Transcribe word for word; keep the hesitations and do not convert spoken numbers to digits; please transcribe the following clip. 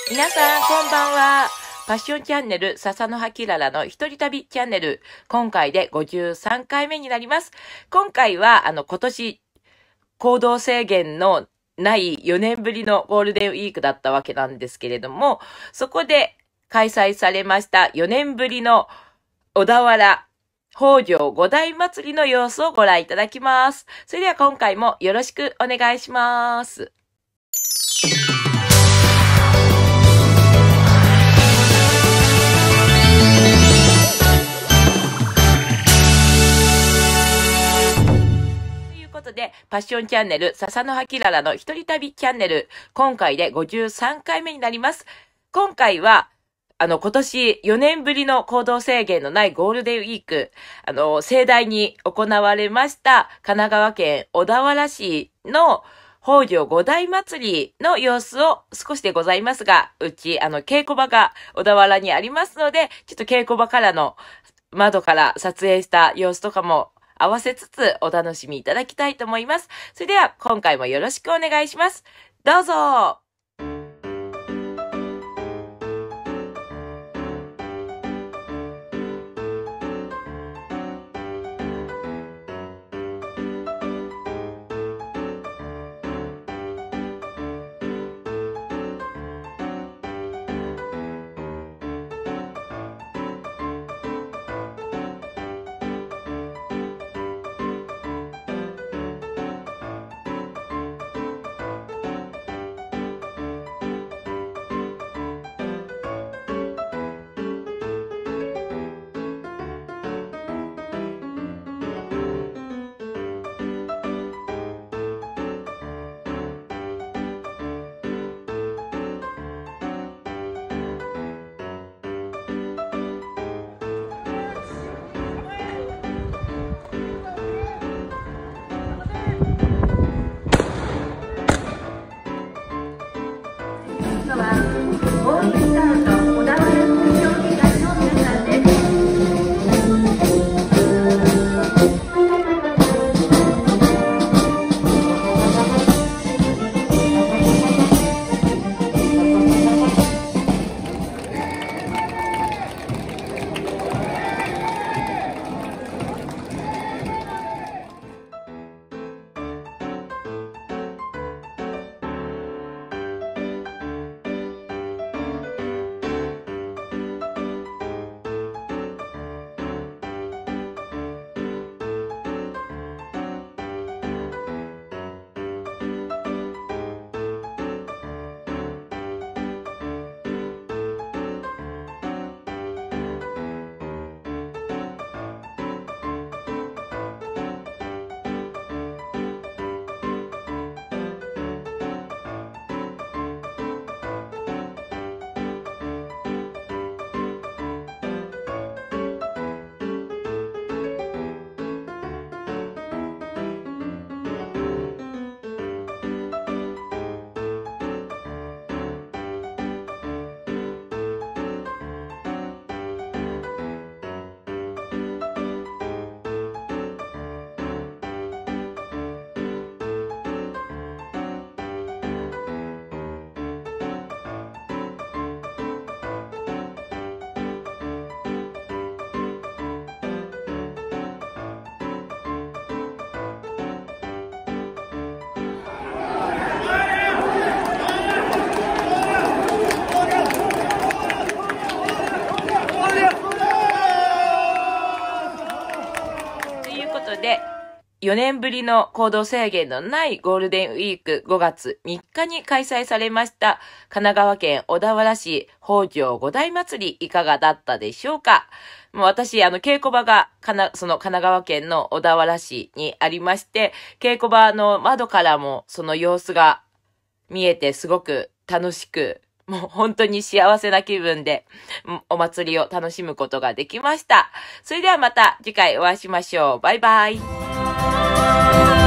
皆さん、こんばんは。パッションチャンネル、笹の葉きららの一人旅チャンネル。今回でごじゅうさんかいめになります。今回は、あの、今年、行動制限のないよねんぶりのゴールデンウィークだったわけなんですけれども、そこで開催されましたよねんぶりの小田原北条五代祭りの様子をご覧いただきます。それでは今回もよろしくお願いします。ということで、パッションチャンネル、笹の葉きららの一人旅チャンネル、今回でごじゅうさんかいめになります。今回は、あの、今年よねんぶりの行動制限のないゴールデンウィーク、あの、盛大に行われました神奈川県小田原市の北条五代祭りの様子を少しでございますが、うち、あの、稽古場が小田原にありますので、ちょっと稽古場からの窓から撮影した様子とかも合わせつつお楽しみいただきたいと思います。それでは今回もよろしくお願いします。どうぞ。で、よねんぶりの行動制限のないゴールデンウィークごがつみっかに開催されました神奈川県小田原市北条五代祭りいかがだったでしょうか。もう私、あの、稽古場がかな、その神奈川県の小田原市にありまして、稽古場の窓からもその様子が見えてすごく楽しく、もう本当に幸せな気分でお祭りを楽しむことができました。それではまた次回お会いしましょう。バイバイ。